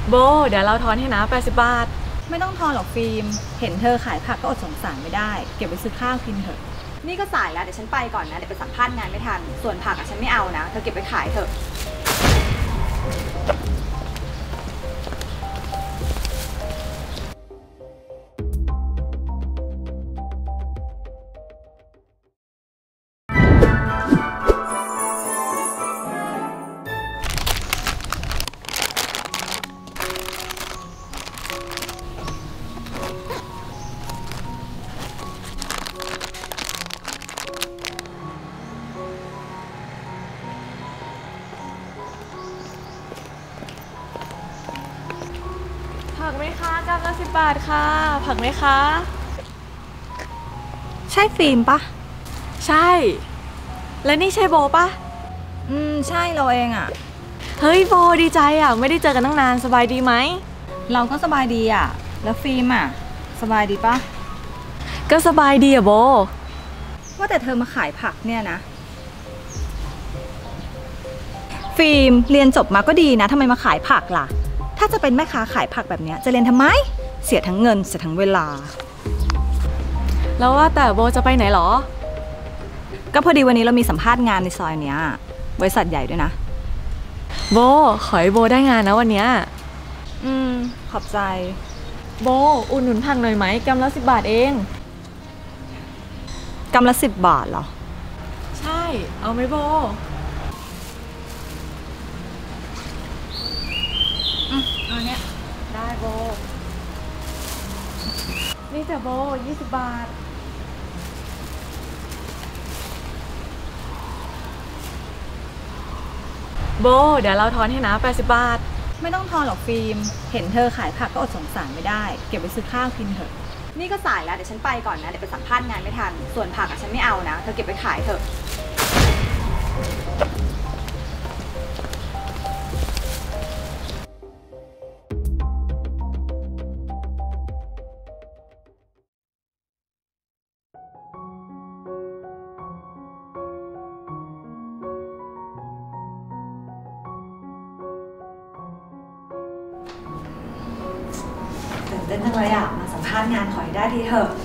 โบเดี๋ยวเราทอนให้นะ80 บาทไม่ต้องทอนหรอกฟิล์มเห็นเธอขายผักก็อดสงสารไม่ได้เก็บไว้ซื้อข้าวกินเถอะนี่ก็สายแล้วเดี๋ยวฉันไปก่อนนะเดี๋ยวไปสัมภาษณ์งานไม่ทันส่วนผักฉันไม่เอานะเธอเก็บไปขายเถอะผักไหมคะกำลัง10 บาทค่ะผักไหมคะใช่ฟิล์มปะใช่แล้วนี่ใช่โบปะใช่เราเองอะเฮ้ยโบดีใจอ่ะไม่ได้เจอกันตั้งนานสบายดีไหมเราก็สบายดีอะแล้วฟิล์มอะสบายดีปะก็สบายดีอ่ะโบว่าแต่เธอมาขายผักเนี่ยนะฟิล์มเรียนจบมาก็ดีนะทำไมมาขายผักล่ะถ้าจะเป็นแม่ค้าขายผักแบบนี้จะเรียนทำไมเสียทั้งเงินเสียทั้งเวลาแล้วว่าแต่โบจะไปไหนหรอก็พอดีวันนี้เรามีสัมภาษณ์งานในซอยเนี้ยบริษัทใหญ่ด้วยนะโบขอให้โบได้งานนะวันเนี้ยขอบใจโบอุ่นหนุนผักหน่อยไหมกำละ10 บาทเองกำละ10 บาทเหรอใช่เอาไหมโบเอาเนี้ยได้โบนี่จ้ะโบ20 บาทโบเดี๋ยวเราทอนให้นะ80 บาทไม่ต้องทอนหรอกฟิล์มเห็นเธอขายผักก็อดสงสารไม่ได้เก็บไว้ซื้อข้าวกินเถอะนี่ก็สายแล้วเดี๋ยวฉันไปก่อนนะเดี๋ยวไปสัมภาษณ์งานไม่ทันส่วนผักฉันไม่เอานะเธอเก็บไปขายเถอะตื่นเต้นจังเลยอ่ะมาสัมภาษณ์งานขอให้ได้ทีเถอะ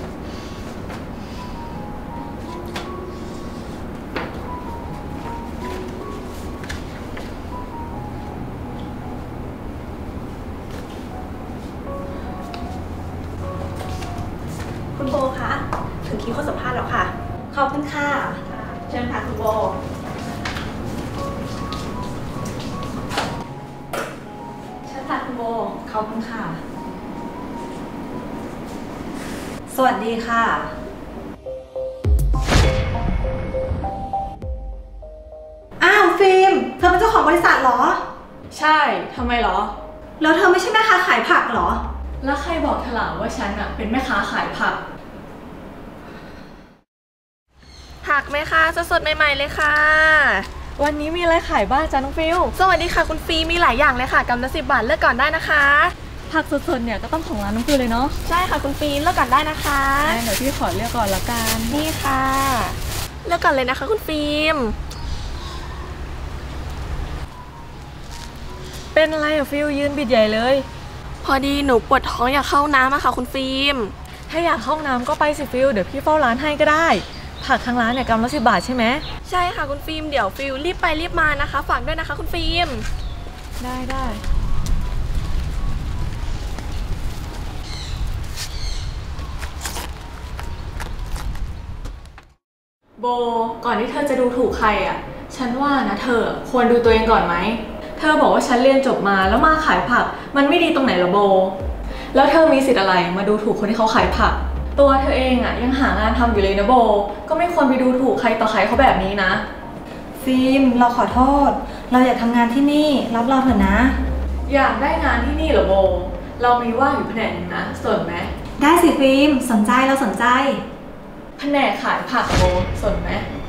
คุณโบคะถึงคิวเข้าสัมภาษณ์แล้วค่ะขอบคุณค่ะเชิญค่ะคุณโบเชิญค่ะคุณโบขอบคุณค่ะสวัสดีค่ะอ้าวฟิล์มเธอเป็นเจ้าของบริษัทเหรอใช่ทำไมหรอแล้วเธอไม่ใช่แม่ค้าขายผักเหรอแล้วใครบอกเธอล่ะว่าฉันอะเป็นแม่ค้าขายผักผักไหมคะสดๆใหม่ๆเลยค่ะวันนี้มีอะไรขายบ้างจ๊ะน้องฟิลสวัสดีค่ะคุณฟีมีหลายอย่างเลยค่ะกำละ10 บาทเลือกก่อนได้นะคะผักสดๆเนี่ยก็ต้องของร้านน้องฟิลเลยเนาะใช่ค่ะคุณฟีเลือกก่อนได้นะคะเดี๋ยวพี่ขอเลือกก่อนละกันนี่ค่ะเลือกก่อนเลยนะคะคุณฟิล์มเป็นอะไรอะฟิลยืนบิดใหญ่เลยพอดีหนูปวดท้องอยากเข้าน้ำอะค่ะคุณฟิล์มถ้าอยากเข้าน้ำก็ไปสิฟิลเดี๋ยวพี่เฝ้าร้านให้ก็ได้ผักทางร้านเนี่ยกำละ10 บาทใช่ไหมใช่ค่ะคุณฟิล์มเดี๋ยวฟิลรีบไปรีบมานะคะฝากด้วยนะคะคุณฟิล์มได้โบก่อนที่เธอจะดูถูกใครอ่ะฉันว่านะเธอควรดูตัวเองก่อนไหมเธอบอกว่าฉันเรียนจบมาแล้วมาขายผักมันไม่ดีตรงไหนหรอโบแล้วเธอมีสิทธิ์อะไรมาดูถูกคนที่เขาขายผักตัวเธอเองอ่ะยังหางานทำอยู่เลยนะโบก็ไม่ควรไปดูถูกใครต่อใครเขาแบบนี้นะฟิล์มเราขอโทษเราอยากทำงานที่นี่รับเราเถอะนะอยากได้งานที่นี่เหรอโบเรามีว่างอยู่แผนกนึงนะสนไหมได้สิฟิล์มสนใจเราสนใจแผนกขายผักโบสนไหม